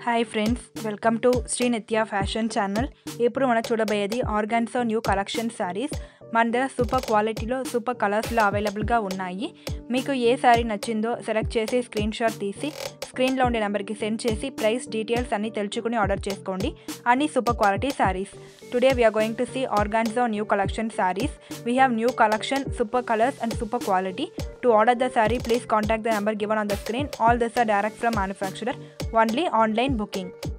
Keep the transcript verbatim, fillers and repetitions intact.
Hi friends, welcome to Sri Nithya Fashion channel. ఇప్పుడు మనం చూడబోయేది Organza new collection sarees. మన దగ్గర సూపర్ క్వాలిటీలో సూపర్ కలర్స్లో అవైలబుల్గా ఉన్నాయి. మీకు ఏ సారీ నచ్చిందో సెలెక్ట్ చేసి స్క్రీన్ షాట్ తీసి స్క్రీన్లో ఉండే నెంబర్కి సెండ్ చేసి ప్రైస్ డీటెయిల్స్ అన్నీ తెలుసుకుని ఆర్డర్ చేసుకోండి. అన్ని super quality sarees. Today we are going to see Organza new collection sarees. We have new collection, super colors and super quality. To order the saree, please contact the number given on the screen. All this are direct from manufacturer. Only online booking.